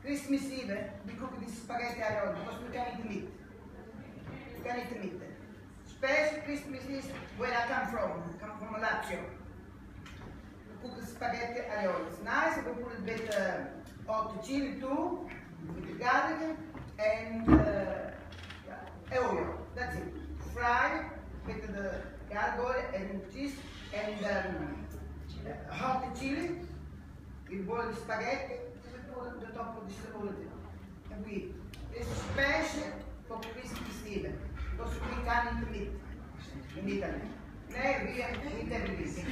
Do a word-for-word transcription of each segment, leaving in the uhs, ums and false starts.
Christmas Eve, we cook this spaghetti aglio because we can eat meat. We can eat meat. Special Christmas is where I come from. I come from Lazio. We cook the spaghetti aglio. It's nice. We put a bit uh, hot chili too, with the garlic and uh, yeah, Olio. That's it. Fry with the garlic and cheese and um, hot chili. We boil the spaghetti. On the top of the salad, and we eat. It's special for Christmas Eve because we can eat meat in Italy. Now we eat everything.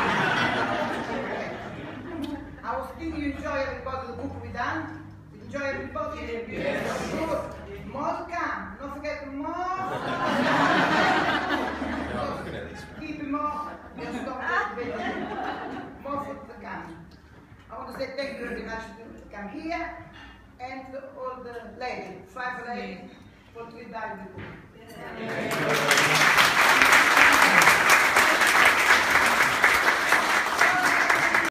I was thinking you enjoy everybody the cook we done. Enjoy everybody. Yes. Good. More come. Don't forget more. Keep more. Just stop it. More food to come. I want to say thank you very much to come here and to all the ladies, five ladies, for three days.